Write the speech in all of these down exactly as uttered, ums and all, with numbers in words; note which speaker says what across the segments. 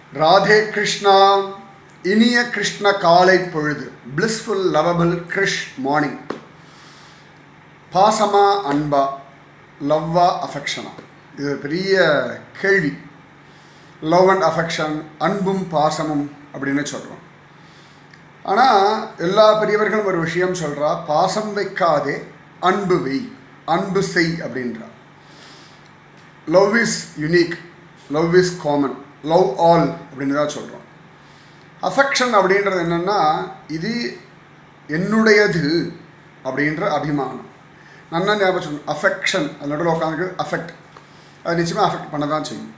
Speaker 1: ராதே கிருஷ்ணா. இனிய கிருஷ்ண காலை பொழுது. blissful lovable Krish morning. பாசமா அன்பா, லவ்வா அஃபெக்ஷனா? இது ஒரு பெரிய கேள்வி. லவ் அண்ட் அஃபெக்ஷன், அன்பும் பாசமும் அப்படின்னு சொல்கிறோம். ஆனால் எல்லா பெரியவர்களும் ஒரு விஷயம் சொல்கிறா, பாசம் வைக்காதே அன்பு வை, அன்பு செய் அப்படின்றா. Love is unique, love is common, love all அப்படின்னு தான் சொல்கிறோம். அஃபெக்ஷன் அப்படின்றது என்னென்னா, இது என்னுடையது அப்படின்ற அபிமானம். நல்லா ஞாபகம் சொல்லணும். அஃபெக்ஷன் அது நடுவில் உட்காந்துருக்கு, அஃபெக்ட் அது நிச்சயமாக அஃபெக்ட் பண்ண தான் செய்யும்.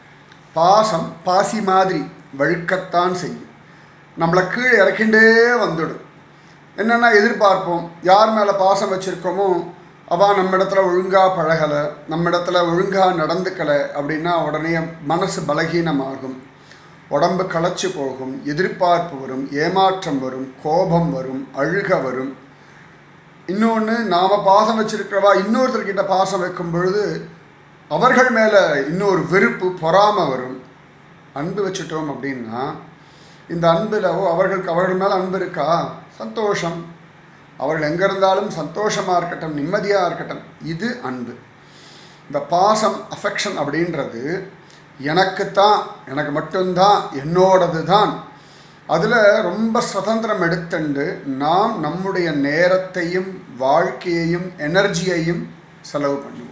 Speaker 1: பாசம் பாசி மாதிரி வழுக்கத்தான் செய்யும், நம்மளை கீழே இறக்கிண்டே வந்துடும். என்னென்னா எதிர்பார்ப்போம், யார் மேலே பாசம் வச்சுருக்கோமோ அவள் நம்ம இடத்துல ஒழுங்காக பழகலை, நம்ம இடத்துல ஒழுங்காக நடந்துக்கலை அப்படின்னா உடனே மனசு பலகீனமாகும், உடம்பு களைச்சி போகும், எதிர்பார்ப்பு வரும், ஏமாற்றம் வரும், கோபம் வரும், அழுக வரும். இன்னொன்று, நாம் பாசம் வச்சுருக்கிறவா இன்னொருத்தர்கிட்ட பாசம் வைக்கும் பொழுது அவர்கள் மேலே இன்னொரு வெறுப்பு, பொறாமை வரும். அன்பு வச்சுட்டோம் அப்படின்னா இந்த அன்பில் ஓ அவர்களுக்கு அவர்கள் மேலே அன்பு இருக்கா, சந்தோஷம், அவர்கள் எங்கே இருந்தாலும் சந்தோஷமாக இருக்கட்டும், நிம்மதியாக இருக்கட்டும், இது அன்பு. இந்த பாசம் அஃபெக்ஷன் அப்படின்றது எனக்குத்தான், எனக்கு மட்டும்தான், என்னோடது தான். அதில் ரொம்ப சுதந்திரம் எடுத்துண்டு நாம் நம்முடைய நேரத்தையும் வாழ்க்கையையும் எனர்ஜியையும் செலவு பண்ணுவோம்.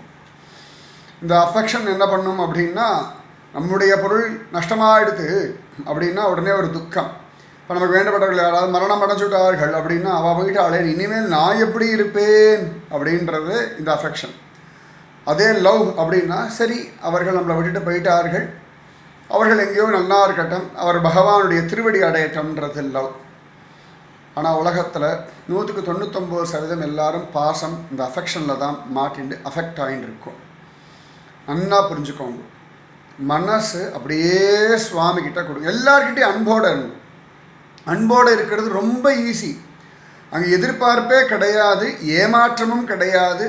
Speaker 1: இந்த அஃபெக்ஷன் என்ன பண்ணும் அப்படின்னா, நம்முடைய பொருள் நஷ்டமாகிடுது அப்படின்னா உடனே ஒரு துக்கம். இப்போ நமக்கு வேண்டப்பட்டவர்கள் யாராவது மரணம் அடைஞ்சுட்டார்கள் அப்படின்னா அவள் போயிட்டாளே, இனிமேல் நான் எப்படி இருப்பேன் அப்படின்றது இந்த அஃபெக்ஷன். அதே லவ் அப்படின்னா, சரி அவர்கள் நம்மளை விட்டுட்டு போயிட்டார்கள், அவர்கள் எங்கேயோ நல்லா இருக்கட்டும், அவர் பகவானுடைய திருவடி அடையட்டம்ன்றது லவ். ஆனால் உலகத்தில் நூற்றுக்கு தொண்ணூத்தொம்பது சதவீதம் எல்லாரும் பாசம் இந்த அஃபெக்ஷனில் தான் மாட்டிண்டு அஃபெக்ட் ஆகிட்டு இருக்கும். நல்லா புரிஞ்சுக்கோங்க. மனசு அப்படியே சுவாமிகிட்ட கொடுங்க. எல்லார்கிட்டையும் அன்போடு இருக்கும். அன்போடு இருக்கிறது ரொம்ப ஈஸி. அங்கே எதிர்பார்ப்பே கிடையாது, ஏமாற்றமும் கிடையாது,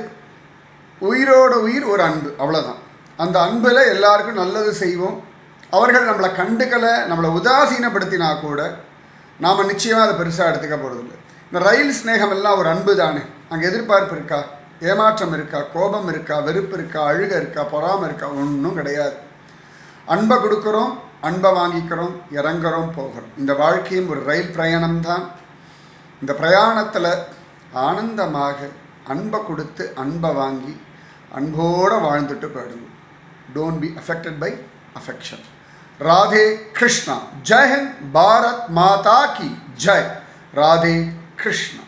Speaker 1: உயிரோட உயிர் ஒரு அன்பு, அவ்வளோதான். அந்த அன்பில் எல்லாருக்கும் நல்லது செய்வோம். அவர்கள் நம்மளை கண்டுக்கலை, நம்மளை உதாசீனப்படுத்தினா கூட நாம் நிச்சயமாக அதை பெருசாக எடுத்துக்க போகிறதில்லை. இந்த ரயில் ஸ்நேகம் எல்லாம் ஒரு அன்பு தானே. அங்கே எதிர்பார்ப்பு இருக்கா, ஏமாற்றம் இருக்கா, கோபம் இருக்கா, வெறுப்பு இருக்கா, அழுக இருக்கா, பொறாமை இருக்கா? ஒன்றும் கிடையாது. அன்பை கொடுக்குறோம், அன்பை வாங்கிக்கிறோம், இறங்குறோம், போகிறோம். இந்த வாழ்க்கையும் ஒரு ரயில் பிரயாணம்தான். இந்த பிரயாணத்தில் ஆனந்தமாக அன்பை கொடுத்து அன்பை வாங்கி அன்போடு வாழ்ந்துட்டு போயிடுங்க. Don't be affected by affection. Radhe Krishna. Jai Hind. Bharat Mata கி ஜெய். ராதே கிருஷ்ணா.